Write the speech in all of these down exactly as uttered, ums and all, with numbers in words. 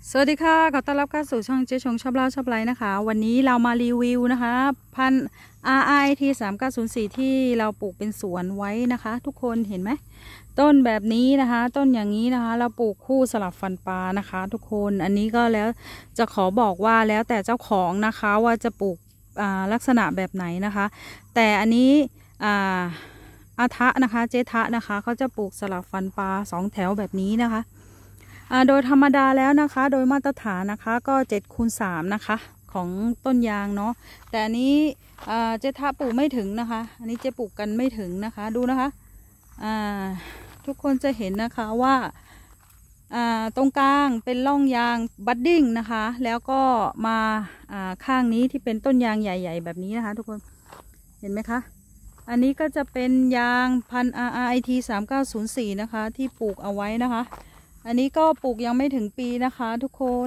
สวัสดีค่ะขอต้อนรับเข้าสู่ช่องเจ๊ชงชอบเล่าชอบไลฟ์นะคะวันนี้เรามารีวิวนะคะพันธุ์ อาร์ ไอ ที สามเก้าศูนย์สี่ที่เราปลูกเป็นสวนไว้นะคะทุกคนเห็นไหมต้นแบบนี้นะคะต้นอย่างนี้นะคะเราปลูกคู่สลับฟันปลานะคะทุกคนอันนี้ก็แล้วจะขอบอกว่าแล้วแต่เจ้าของนะคะว่าจะปลูกลักษณะแบบไหนนะคะแต่อันนี้อาทะนะคะเจทะนะคะเขาจะปลูกสลับฟันปลาสองแถวแบบนี้นะคะโดยธรรมดาแล้วนะคะโดยมาตรฐานนะคะก็เจ็ดคูณสามนะคะของต้นยางเนาะแต่อันนี้เจทะปลูกไม่ถึงนะคะอันนี้เจปลูกกันไม่ถึงนะคะดูนะคะทุกคนจะเห็นนะคะว่าตรงกลางเป็นร่องยางบัดดิ้งนะคะแล้วก็มาข้างนี้ที่เป็นต้นยางใหญ่ๆแบบนี้นะคะทุกคนเห็นไหมคะอันนี้ก็จะเป็นยางพันธุ์ อาร์ ไอ ที สามเก้าศูนย์สี่นะคะที่ปลูกเอาไว้นะคะอันนี้ก็ปลูกยังไม่ถึงปีนะคะทุกคน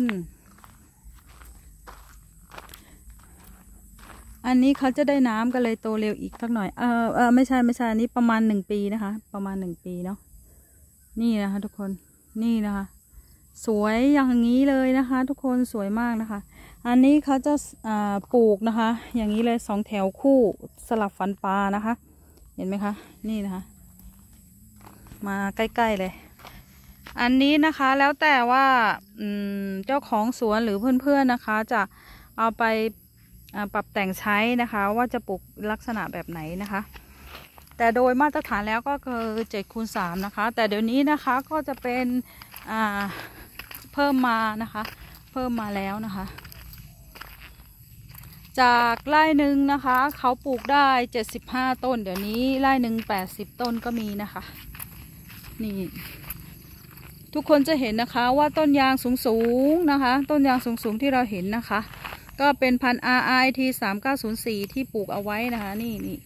อันนี้เขาจะได้น้ำก็เลยโตเร็วอีกสักหน่อยเออเออไม่ใช่ไม่ใช่อันนี้ประมาณหนึ่งปีนะคะประมาณหนึ่งปีเนาะนี่นะคะทุกคนนี่นะคะสวยอย่างนี้เลยนะคะทุกคนสวยมากนะคะอันนี้เขาจะอ่าปลูกนะคะอย่างนี้เลยสองแถวคู่สลับฟันปลานะคะเห็นไหมคะนี่นะคะมาใกล้ๆเลยอันนี้นะคะแล้วแต่ว่าเจ้าของสวนหรือเพื่อนๆนะคะจะเอาไปปรับแต่งใช้นะคะว่าจะปลูกลักษณะแบบไหนนะคะแต่โดยมาตรฐานแล้วก็คือเจ็ดคูณสามนะคะแต่เดี๋ยวนี้นะคะก็จะเป็นเพิ่มมานะคะเพิ่มมาแล้วนะคะจากไร่หนึ่งนะคะเขาปลูกได้เจ็ดสิบห้าต้นเดี๋ยวนี้ไร่หนึ่งแปดสิบต้นก็มีนะคะนี่ทุกคนจะเห็นนะคะว่าต้นยางสูงๆนะคะต้นยางสูงๆที่เราเห็นนะคะก็เป็นพันธุ์ อาร์ ไอ ที สามเก้าศูนย์สี่ที่ปลูกเอาไว้นะคะนี่นี่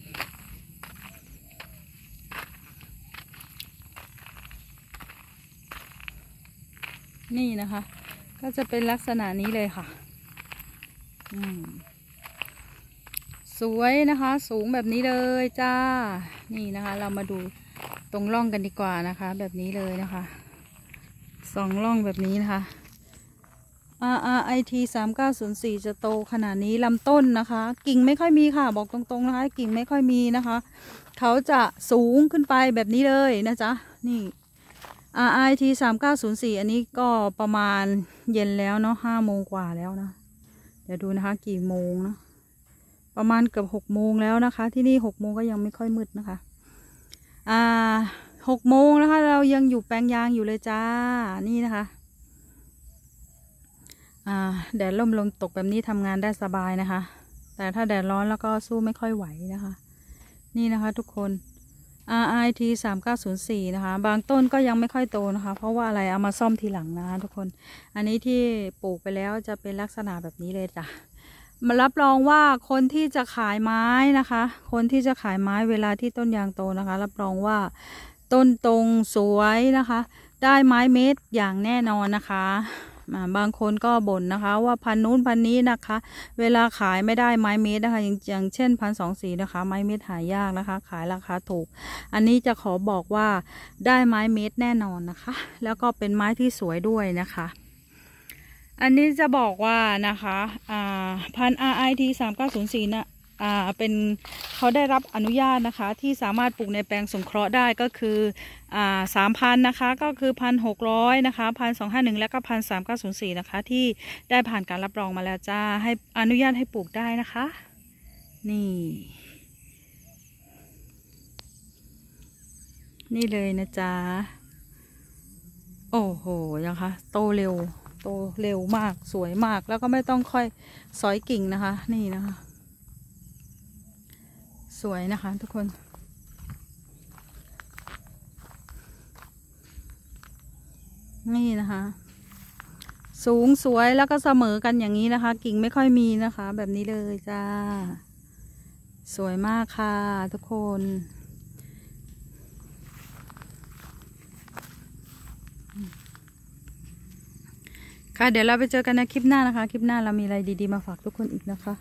นี่นะคะก็จะเป็นลักษณะนี้เลยค่ะอืมสวยนะคะสูงแบบนี้เลยจ้านี่นะคะเรามาดูตรงร่องกันดีกว่านะคะแบบนี้เลยนะคะสองร่องแบบนี้นะคะ อาร์ ไอ ที สามเก้าศูนย์สี่จะโตขนาดนี้ลำต้นนะคะกิ่งไม่ค่อยมีค่ะบอกตรงๆนะคะกิ่งไม่ค่อยมีนะคะเขาจะสูงขึ้นไปแบบนี้เลยนะจ๊ะนี่ อาร์ ไอ ที สามเก้าศูนย์สี่อันนี้ก็ประมาณเย็นแล้วเนาะห้าโมงกว่าแล้วนะเดี๋ยวดูนะคะกี่โมงนะประมาณเกือบหกโมงแล้วนะคะที่นี่หกโมงก็ยังไม่ค่อยมืดนะคะอ่าหกโมงนะคะเรายังอยู่แปลงยางอยู่เลยจ้านี่นะคะอ่าแดดร่มลมตกแบบนี้ทำงานได้สบายนะคะแต่ถ้าแดดร้อนแล้วก็สู้ไม่ค่อยไหวนะคะนี่นะคะทุกคน อาร์ ไอ ที สามเก้าศูนย์สี่นะคะบางต้นก็ยังไม่ค่อยโตนะคะเพราะว่าอะไรเอามาซ่อมทีหลังนะคะทุกคนอันนี้ที่ปลูกไปแล้วจะเป็นลักษณะแบบนี้เลยจ้ะมารับรองว่าคนที่จะขายไม้นะคะคนที่จะขายไม้เวลาที่ต้นยางโตนะคะรับรองว่าต้นตรงสวยนะคะได้ไม้เม็ดอย่างแน่นอนนะคะบางคนก็บ่นนะคะว่าพันนู้นพันนี้นะคะเวลาขายไม่ได้ไม้เม็ดนะคะอย่างเช่นพันสองสีนะคะไม้เม็ดหายากนะคะขายราคาถูกอันนี้จะขอบอกว่าได้ไม้เม็ดแน่นอนนะคะแล้วก็เป็นไม้ที่สวยด้วยนะคะอันนี้จะบอกว่านะคะพัน อาร์ ไอ ที สามเก้าศูนย์สี่นะอ่าเป็นเขาได้รับอนุญาตนะคะที่สามารถปลูกในแปลงสงเคราะห์ได้ก็คืออ่าสามพันนะคะก็คือพันหกร้อยนะคะพันสองห้าหนึ่งแล้วก็พันสามเก้าศูนย์สี่นะคะที่ได้ผ่านการรับรองมาแล้วจ้าให้อนุญาตให้ปลูกได้นะคะนี่นี่เลยนะจ๊ะโอ้โหนะคะโตเร็วโตเร็วมากสวยมากแล้วก็ไม่ต้องค่อยสอยกิ่งนะคะนี่นะคะสวยนะคะทุกคนนี่นะคะสูงสวยแล้วก็เสมอกันอย่างนี้นะคะกิ่งไม่ค่อยมีนะคะแบบนี้เลยจ้าสวยมากค่ะทุกคนค่ะเดี๋ยวเราไปเจอกันในคลิปหน้านะคะคลิปหน้าเรามีอะไรดีๆมาฝากทุกคนอีกนะคะ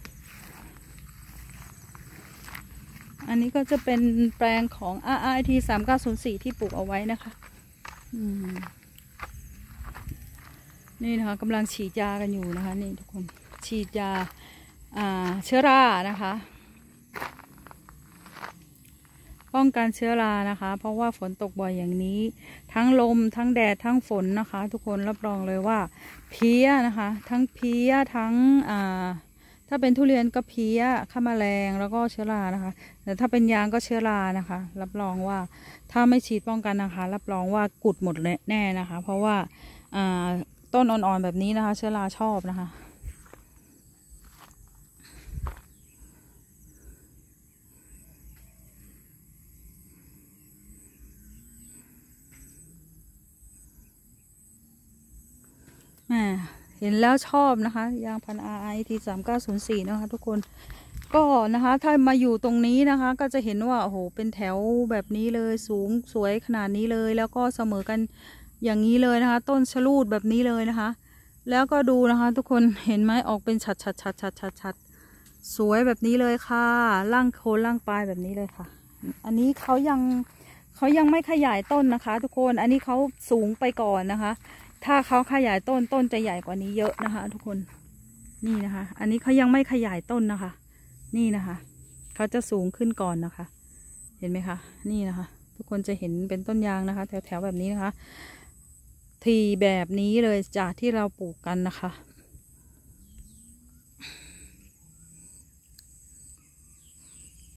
อันนี้ก็จะเป็นแปลงของ อาร์ ไอ ที สามเก้าศูนย์สี่ที่ปลูกเอาไว้นะคะอืมนี่นะคะกำลังฉีดยากันอยู่นะคะนี่ทุกคนฉีดยาเชื้อรานะคะป้องกันเชื้อรานะคะเพราะว่าฝนตกบ่อยอย่างนี้ทั้งลมทั้งแดดทั้งฝนนะคะทุกคนรับรองเลยว่าเพี้ยนะคะทั้งเพี้ยทั้งถ้าเป็นทุเรียนก็เพี้ยข้าแมลงแล้วก็เชื้อรานะคะแต่ถ้าเป็นยางก็เชื้อรานะคะรับรองว่าถ้าไม่ฉีดป้องกันนะคะรับรองว่ากุดหมดแน่นะคะเพราะว่าต้นอ่อนๆแบบนี้นะคะเชื้อราชอบนะคะเห็นแล้วชอบนะคะยางพัน อาร์ ไอ ที สามเก้าศูนย์สี่ นะคะทุกคนก็นะคะถ้ามาอยู่ตรงนี้นะคะก็จะเห็นว่าโอ้โหเป็นแถวแบบนี้เลยสูงสวยขนาดนี้เลยแล้วก็เสมอกันอย่างนี้เลยนะคะต้นชะลูดแบบนี้เลยนะคะแล้วก็ดูนะคะทุกคนเห็นไหมออกเป็นชัดชัดชัดชัดชัดชัดสวยแบบนี้เลยค่ะล่างโคนล่างปลายแบบนี้เลยค่ะอันนี้เขายังเขายังไม่ขยายต้นนะคะทุกคนอันนี้เขาสูงไปก่อนนะคะถ้าเขาขยายต้นต้นจะใหญ่กว่านี้เยอะนะคะทุกคนนี่นะคะอันนี้เขายังไม่ขยายต้นนะคะนี่นะคะเขาจะสูงขึ้นก่อนนะคะเห็นไหมคะนี่นะคะทุกคนจะเห็นเป็นต้นยางนะคะแถวๆแบบนี้นะคะทีแบบนี้เลยจากที่เราปลูกกันนะคะ